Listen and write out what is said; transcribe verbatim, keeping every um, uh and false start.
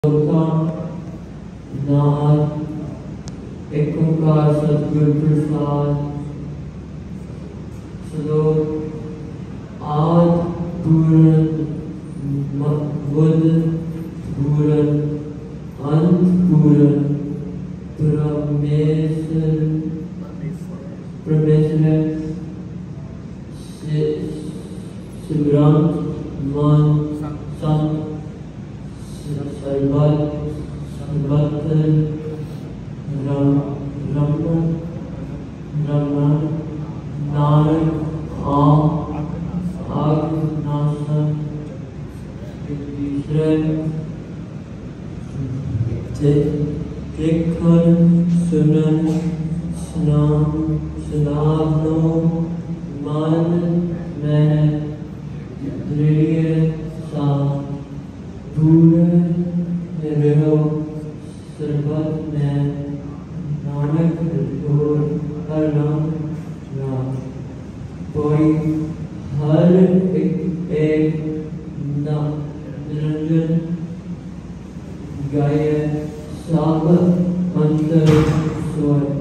नाथ एक ओंकार सतगुरु प्रसाद श्लोक आद पूरन बुध पूरन अंत पूरन परमेश्वर परमेश्वर सिमरंत मन संत सर्वत सर्वत्र रम रमन रमन नानक आम आग्नासन तीसरे देखन सुनन स्नान स्नानो मन में दृढ़ सा दूर रहो सर्वत में नानक और हर नाम नाम कोई हर एक एक नाम निरंजन गाय सब अंतर स्वर